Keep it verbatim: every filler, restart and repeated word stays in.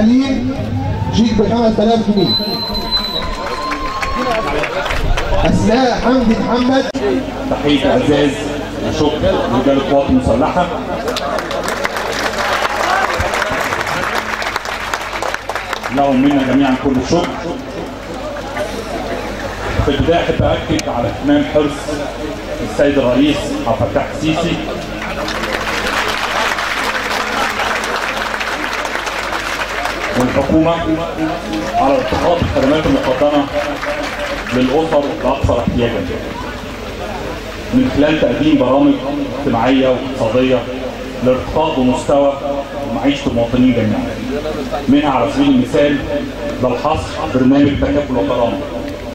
حليم شيك ب خمس آلاف جنيه. اسماء حمدي محمد. تحيه اعزاز وشكر رجال القوات المسلحه. لهم منا جميعا كل الشكر. في البدايه احب اكد على اهتمام حرص السيد الرئيس عبد الفتاح السيسي والحكومه على اتخاذ الخدمات المقدمه للاسر الاكثر احتياجا من خلال تقديم برامج اجتماعيه واقتصاديه لارتقاء بمستوى ومعيشه المواطنين جميعا. منها على سبيل المثال للحصر برنامج تكافل وكرامه